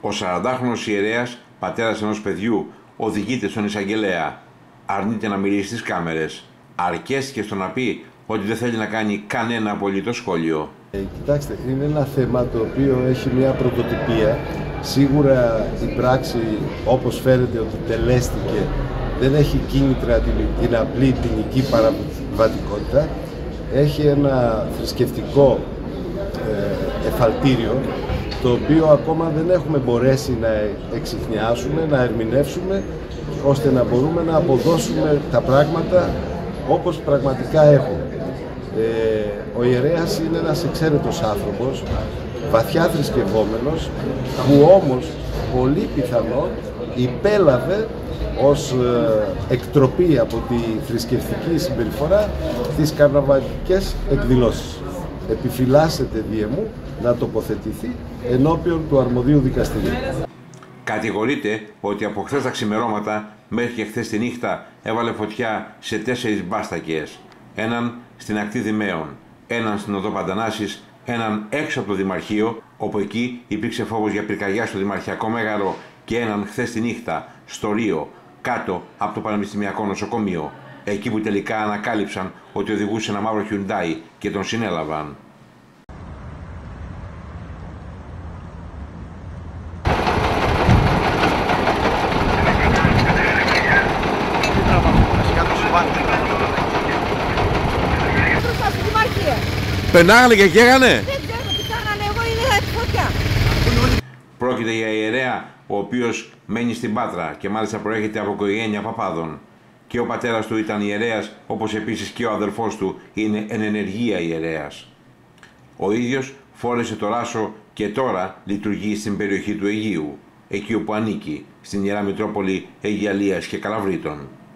Ο 40χρονος ιερέας, πατέρας ενός παιδιού, οδηγείται στον εισαγγελέα. Αρνείται να μιλήσει στις κάμερες. Αρκέστηκε στο να πει ότι δεν θέλει να κάνει κανένα απολύτως σχόλιο. Κοιτάξτε, είναι ένα θέμα το οποίο έχει μια πρωτοτυπία. Σίγουρα η πράξη, όπως φαίνεται ότι τελέστηκε, δεν έχει κίνητρα την απλή ποινική παραβατικότητα. Έχει ένα θρησκευτικό εφαλτήριο, το οποίο ακόμα δεν έχουμε μπορέσει να εξιχνιάσουμε, να ερμηνεύσουμε, ώστε να μπορούμε να αποδώσουμε τα πράγματα όπως πραγματικά έχουν. Ο ιερέας είναι ένας εξαίρετος άνθρωπος, βαθιά θρησκευόμενος, που όμως πολύ πιθανόν υπέλαβε ως εκτροπή από τη θρησκευτική συμπεριφορά τις καρναβαλικές εκδηλώσεις. Επιφυλάσσεται διεμού να τοποθετηθεί ενώπιον του αρμοδίου δικαστηρίου. Κατηγορείται ότι από χθες τα ξημερώματα μέχρι και χθες τη νύχτα έβαλε φωτιά σε 4 μπάστακες. Έναν στην ακτή Δημαίων, έναν στην οδό Παντανάσης, έναν έξω από το Δημαρχείο, όπου εκεί υπήρξε φόβος για πυρκαγιά στο Δημαρχιακό Μέγαρο, και έναν χθες τη νύχτα στο Ρίο, κάτω από το Πανεπιστημιακό Νοσοκομείο, εκεί που τελικά ανακάλυψαν ότι οδηγούσε ένα μαύρο Hyundai και τον συνέλαβαν. Περνάγανε και καίγανε. Δεν ξέρω τι κάνανε, εγώ είδα τη φωτιά. Πρόκειται για ιερέα ο οποίος μένει στην Πάτρα και μάλιστα προέρχεται από οικογένεια παπάδων. Και ο πατέρας του ήταν ιερέας, όπως επίσης και ο αδελφός του είναι εν ενεργεία ιερέας. Ο ίδιος φόρεσε το ράσο και τώρα λειτουργεί στην περιοχή του Αιγείου, εκεί όπου ανήκει, στην Ιερά Μητρόπολη Αιγιαλίας και Καλαβρίτων.